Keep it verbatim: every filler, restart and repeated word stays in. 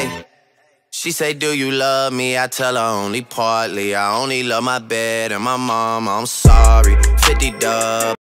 Hey, she say, do you love me? I tell her only partly. I only love my bed and my mom, I'm sorry. fifty dub.